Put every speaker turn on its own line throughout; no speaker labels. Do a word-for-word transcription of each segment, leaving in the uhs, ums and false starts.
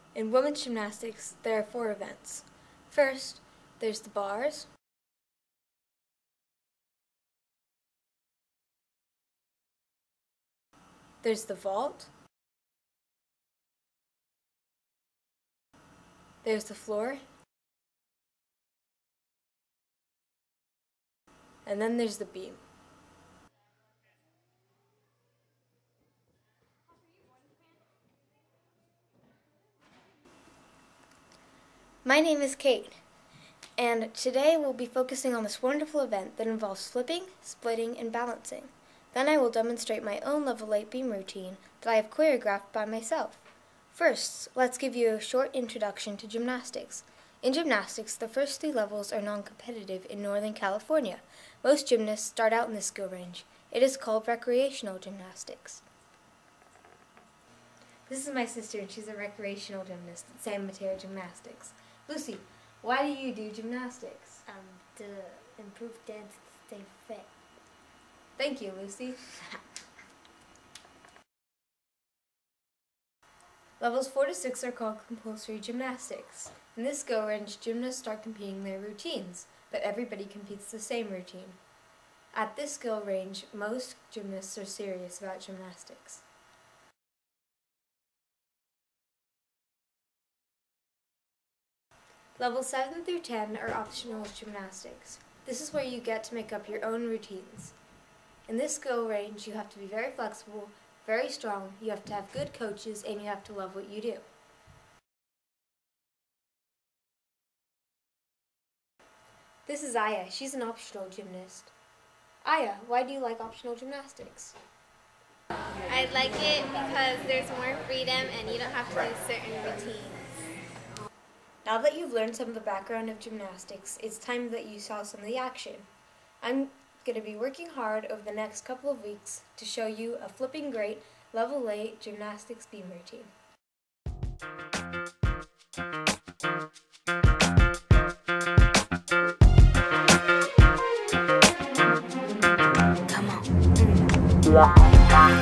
In women's gymnastics, there are four events. First, there's the bars. There's the vault. There's the floor. And then there's the beam. My name is Kate, and today we'll be focusing on this wonderful event that involves flipping, splitting, and balancing. Then I will demonstrate my own level eight beam routine that I have choreographed by myself. First, let's give you a short introduction to gymnastics. In gymnastics, the first three levels are non-competitive in Northern California. Most gymnasts start out in this skill range. It is called recreational gymnastics. This is my sister, and she's a recreational gymnast at San Mateo Gymnastics. Lucy, why do you do gymnastics?
Um, to improve dance to stay fit.
Thank you, Lucy. Levels four to six are called compulsory gymnastics. In this skill range, gymnasts start competing their routines, but everybody competes the same routine. At this skill range, most gymnasts are serious about gymnastics. Levels seven through ten are optional gymnastics. This is where you get to make up your own routines. In this skill range, you have to be very flexible, very strong, you have to have good coaches, and you have to love what you do. This is Aya. She's an optional gymnast. Aya, why do you like optional gymnastics?
I like it because there's more freedom and you don't have to do certain routines.
Now that you've learned some of the background of gymnastics, it's time that you saw some of the action. I'm going to be working hard over the next couple of weeks to show you a flipping great level eight gymnastics beam routine.
Come on.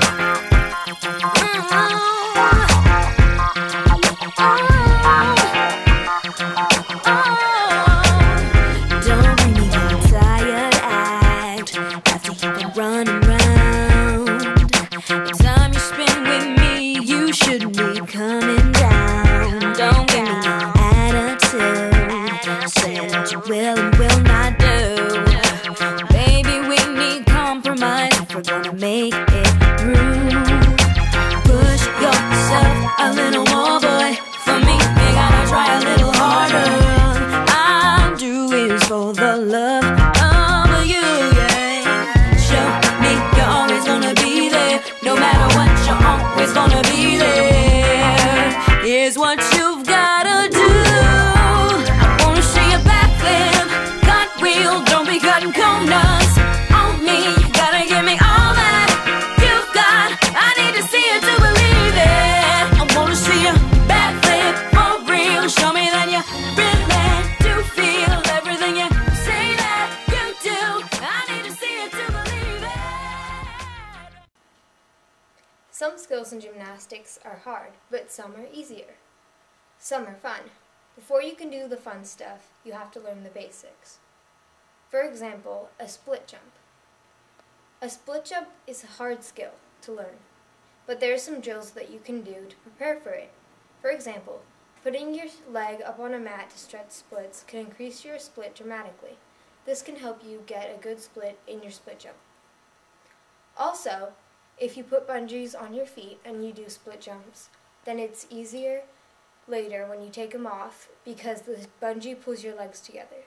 Don't bring me that tired act after you've been running round. The time you spend with me, you should be coming down. Don't give me no attitude, saying what you will and will not do. Baby, we need compromise if we're gonna make it through. Push yourself a little more, boy. For me, you gotta try a little harder. I'll do is for the love of you, yeah. Show me you're always gonna be there. No matter what, you're always gonna be there. Here's what you've gotta do. I wanna see you backflip, cartwheel, don't be cutting corners on me. You gotta give me all that you've got. I need to see it to believe it. I wanna see you backflip for real. Show me that you really do feel everything you say that you do. I need to see it to believe it.
Some skills in gymnastics are hard, but some are easier. Some are fun. Before you can do the fun stuff, you have to learn the basics. For example, a split jump. A split jump is a hard skill to learn, but there are some drills that you can do to prepare for it. For example, putting your leg up on a mat to stretch splits can increase your split dramatically. This can help you get a good split in your split jump. Also, if you put bungees on your feet and you do split jumps, then it's easier later when you take them off because the bungee pulls your legs together.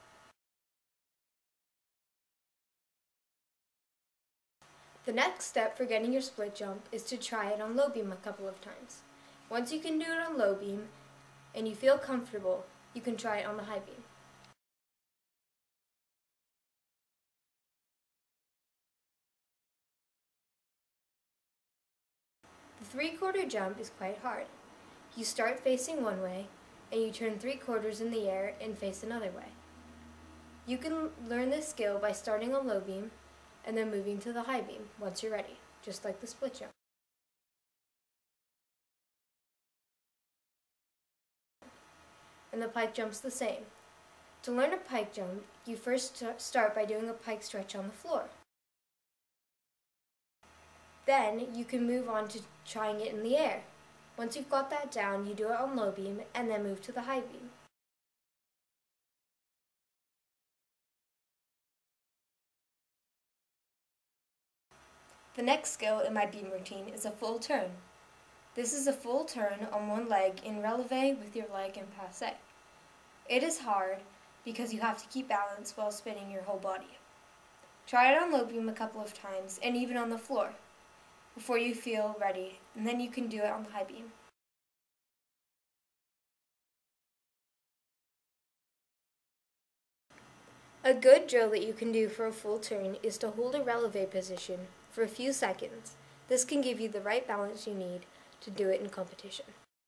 The next step for getting your split jump is to try it on low beam a couple of times. Once you can do it on low beam and you feel comfortable, you can try it on the high beam. The three-quarter jump is quite hard. You start facing one way and you turn three quarters in the air and face another way. You can learn this skill by starting on low beam and then moving to the high beam once you're ready, just like the split jump. and the pike jump's the same. To learn a pike jump, you first start by doing a pike stretch on the floor. Then you can move on to trying it in the air. Once you've got that down, you do it on low beam and then move to the high beam. The next skill in my beam routine is a full turn. This is a full turn on one leg in releve with your leg in passe. It is hard because you have to keep balance while spinning your whole body. Try it on low beam a couple of times and even on the floor before you feel ready, and then you can do it on the high beam. A good drill that you can do for a full turn is to hold a releve position for a few seconds. This can give you the right balance you need to do it in competition.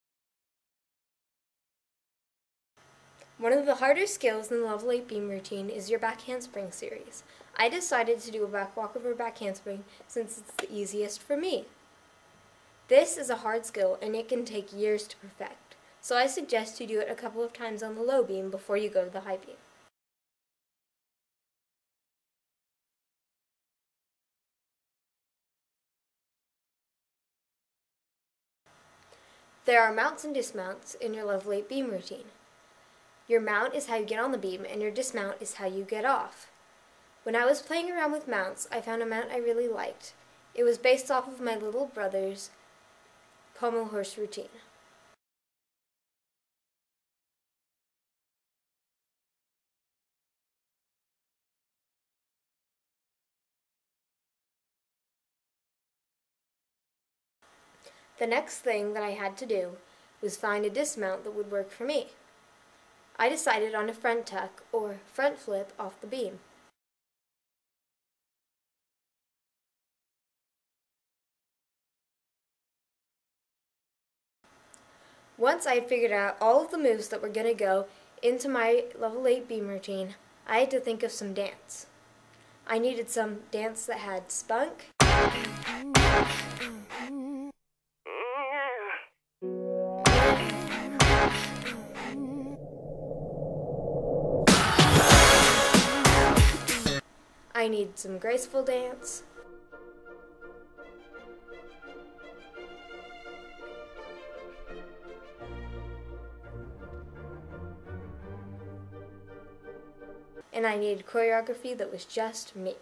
One of the harder skills in the level eight beam routine is your back handspring series. I decided to do a back walkover back handspring since it's the easiest for me. This is a hard skill and it can take years to perfect, so I suggest you do it a couple of times on the low beam before you go to the high beam. There are mounts and dismounts in your level eight beam routine. Your mount is how you get on the beam, and your dismount is how you get off. When I was playing around with mounts, I found a mount I really liked. It was based off of my little brother's pommel horse routine. The next thing that I had to do was find a dismount that would work for me. I decided on a front tuck or front flip off the beam. Once I had figured out all of the moves that were going to go into my level eight beam routine, I had to think of some dance. I needed some dance that had spunk, I need some graceful dance, and I needed choreography that was just me.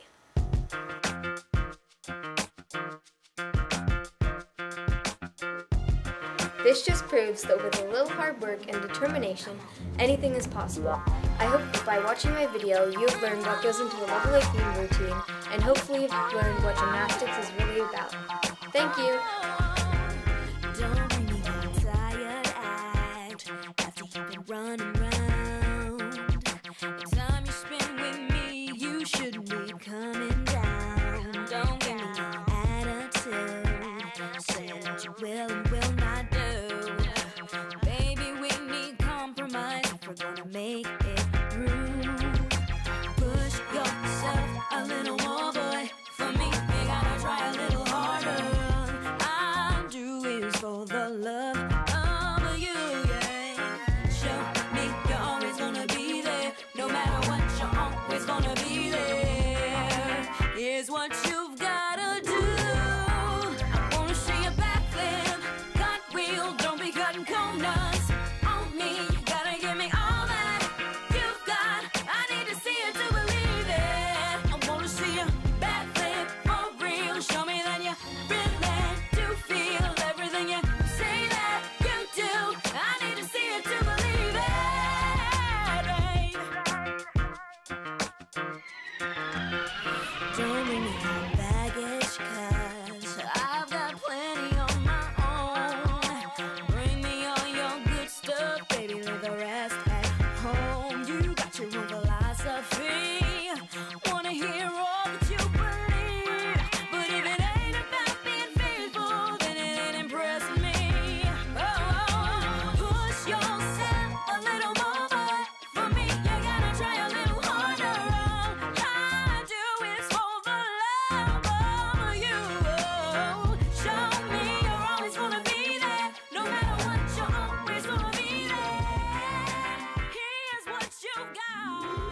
This just proves that with a little hard work and determination, anything is possible. I hope that by watching my video, you have learned what goes into a level eight beam routine, and hopefully you've learned what gymnastics is really about. Thank you!
Don't bring me that tired act after you've been running round. The time you spend with me, you should be coming down. Don't give me no attitude, saying what you will and will not do. Baby, we need compromise if we're gonna make it through. Push yourself a little more, boy. For me, you gotta try a little harder. I'll do is for the love of you, yeah. Show me you're always gonna be there. No matter what, you're always gonna be there. Here's what you've gotta do. I wanna see a backflip, cartwheel, don't be cutting corners on me. You gotta give me all that. you've got.